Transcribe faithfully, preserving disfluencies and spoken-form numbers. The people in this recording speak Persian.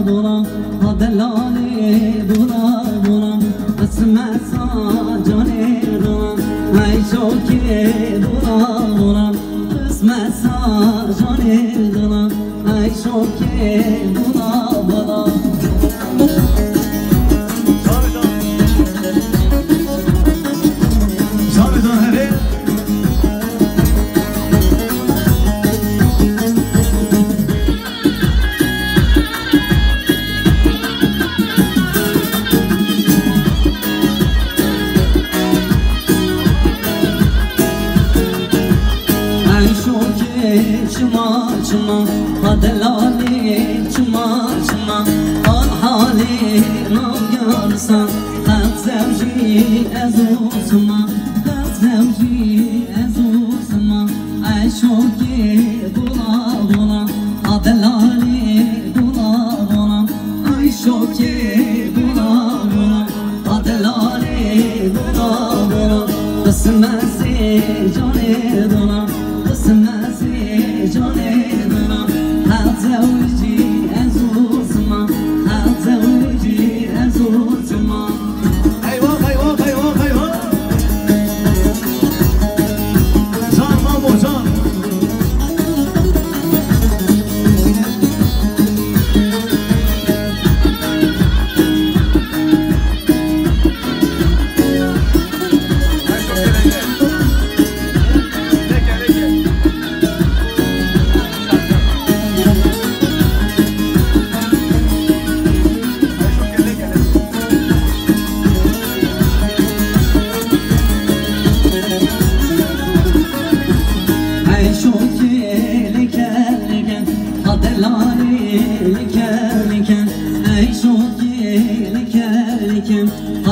دولا دلالی دولا دولا قسمت سا جانی دولا ای شوکی دولا دولا قسمت سا جانی دولا ای شوکی دولا دولا چما چما دلالی چما چما آن حالی نگرسم خط زوجی از اوسما خط زوجی از اوسما ای شوکی دولا دولا دلالی دولا دولا ای شوکی دولا دولا دلالی دولا دولا قسمت جانی دولا قسمت جانی دلم هر زوجی از اوسما هر زوجی از اوسما ایوه ایوه ایوه ایوه جان مامو جان Leken, ey şoki leken leken